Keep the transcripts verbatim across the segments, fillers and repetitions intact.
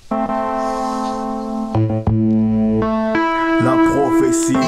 La prophétie.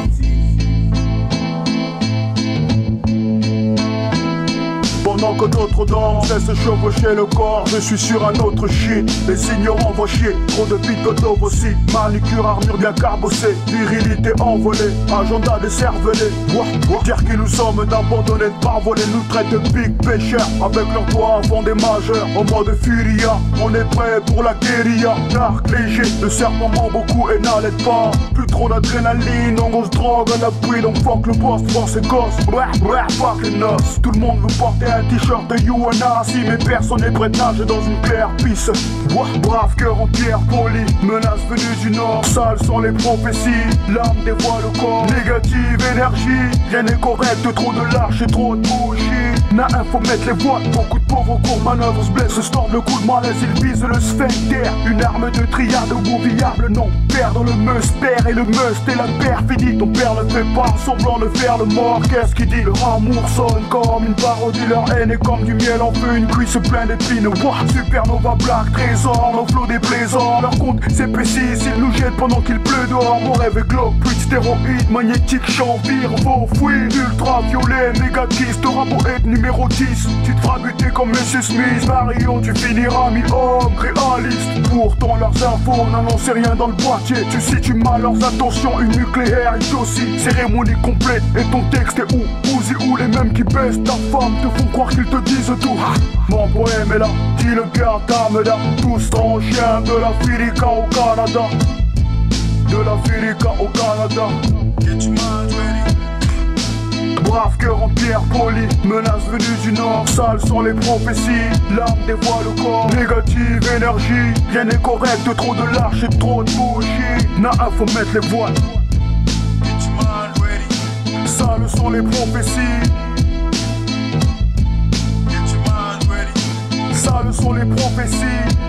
Pendant que d'autres dansent, laisse chevaucher le corps. Je suis sur un autre shit. Les ignorants vont chier. Trop de picotos aussi. Manicure, armure bien carbossée. Virilité envolée. Agenda des cervelés. Dire qui nous sommes d'abandonnés, de parvoler. Nous traitent de big pêcheurs. Avec leurs doigts font des majeurs. Au mode furia. On est prêt pour la guérilla. Dark léger. Le serpent ment beaucoup et n'allait pas. Plus trop d'adrénaline. On se drogue à l'appui. Donc fuck le boss. Force et gosse. Bref, bref, fuck les noces. Tout le monde veut porter un t-shirt de U N A. Si mais personne n'est prêt de nager dans une claire pisse. Brave cœur en pierre poli. Menace venue du nord. Sales sont les prophéties. L'âme dévoile le corps. Négative énergie. Rien n'est correct. Trop de lâche et trop de bullshit. Na un faut mettre les voiles. Beaucoup de pauvres cours manœuvres se blessent. Se storment le coup de malaise. Ils visent le sphincter. Une arme de triade ou viable. Non. Perdre le must. Père et le must et la perfidie. Ton père ne fait pas semblant de faire le mort. Qu'est-ce qu'il dit? Leur amour sonne comme une parodie. Leur haine est comme du miel en feu. Une cuisse pleine d'épines. Wow. Supernova black trésor. Nos flots déplaisants. Leur compte s'épaissit. S'ils nous jettent pendant qu'il pleut dehors. Mon rêve est globe. Puis stéroïde. Magnétique. Chanvire. Vos fouilles. Ultraviolet. Négatiste. Rabo être numéro dix. Tu te feras buter comme Monsieur Smith. Marion. Tu finiras mi-homme. Réaliste. Pourtant leurs infos n'annonçaient rien dans le boîtier. Tu situes mal leurs attentions. Une nucléaire est aussi. Cérémonie complète. Et ton texte est où? Uzi ou les mêmes qui baissent ta femme te font croire qu'ils te disent tout. Mon poème est là, dis le gars Tameda. Tous ton chien de la Filica au Canada. De la Filica au Canada. Get your mind ready. Brave cœur en pierre poli. Menace venue du nord. Sales sont les prophéties. L'âme dévoile le corps. Négative énergie. Rien n'est correct, trop de lâche et trop de bullshit. Na un faut mettre les voiles. Get your mind ready. Sales sont les prophéties. Sales sont les prophéties.